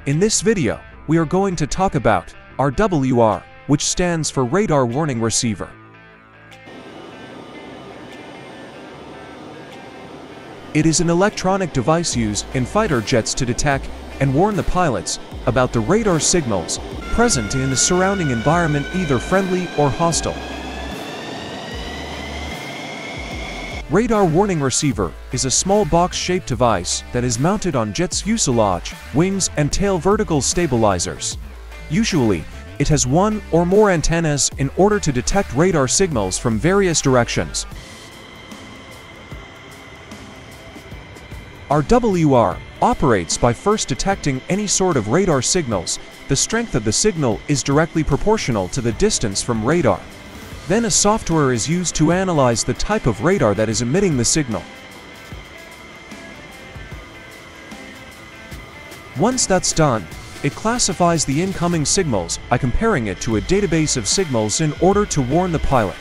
In this video, we are going to talk about RWR, which stands for Radar Warning Receiver. It is an electronic device used in fighter jets to detect and warn the pilots about the radar signals present in the surrounding environment, either friendly or hostile. Radar Warning Receiver is a small box-shaped device that is mounted on jet's fuselage, wings, and tail vertical stabilizers. Usually, it has one or more antennas in order to detect radar signals from various directions. RWR operates by first detecting any sort of radar signals. The strength of the signal is directly proportional to the distance from radar. Then a software is used to analyze the type of radar that is emitting the signal. Once that's done, it classifies the incoming signals by comparing it to a database of signals in order to warn the pilot.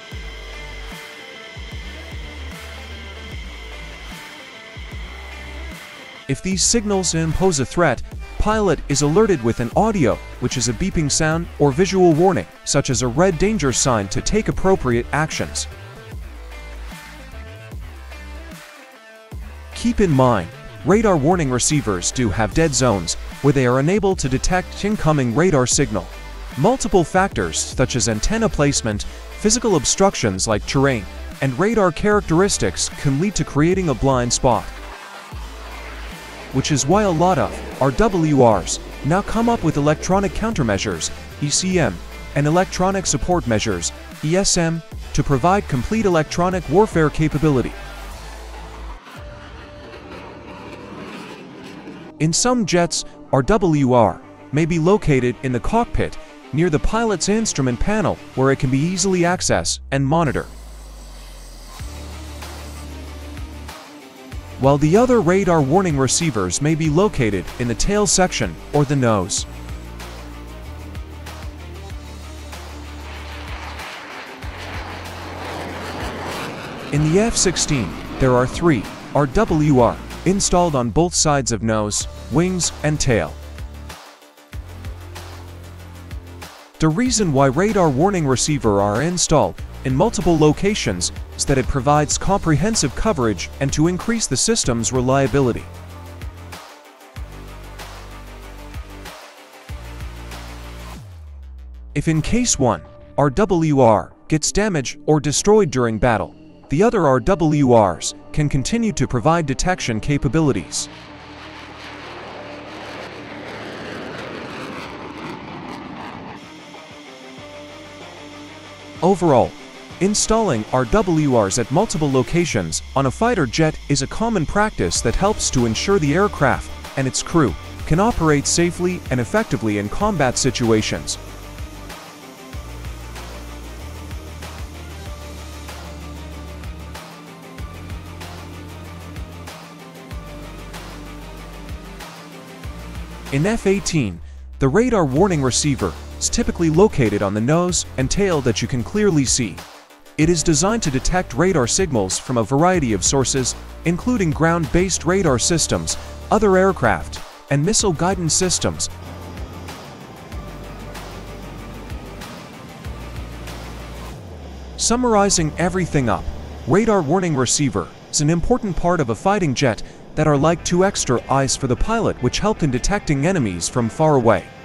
If these signals impose a threat, pilot is alerted with an audio, which is a beeping sound, or visual warning, such as a red danger sign, to take appropriate actions. Keep in mind, radar warning receivers do have dead zones, where they are unable to detect incoming radar signal. Multiple factors such as antenna placement, physical obstructions like terrain, and radar characteristics can lead to creating a blind spot. Which is why a lot of RWRs now come up with electronic countermeasures, ECM, and electronic support measures, ESM, to provide complete electronic warfare capability. In some jets, RWR may be located in the cockpit near the pilot's instrument panel, where it can be easily accessed and monitored. While the other radar warning receivers may be located in the tail section or the nose. In the F-16, there are 3 RWR installed on both sides of nose, wings, and tail. The reason why radar warning receiver are installed in multiple locations is that it provides comprehensive coverage and to increase the system's reliability. If in case one RWR gets damaged or destroyed during battle, the other RWRs can continue to provide detection capabilities. Overall, installing RWRs at multiple locations on a fighter jet is a common practice that helps to ensure the aircraft and its crew can operate safely and effectively in combat situations. In F-18, the radar warning receiver is typically located on the nose and tail that you can clearly see. It is designed to detect radar signals from a variety of sources, including ground-based radar systems, other aircraft, and missile guidance systems. Summarizing everything up, radar warning receiver is an important part of a fighting jet that are like 2 extra eyes for the pilot, which help in detecting enemies from far away.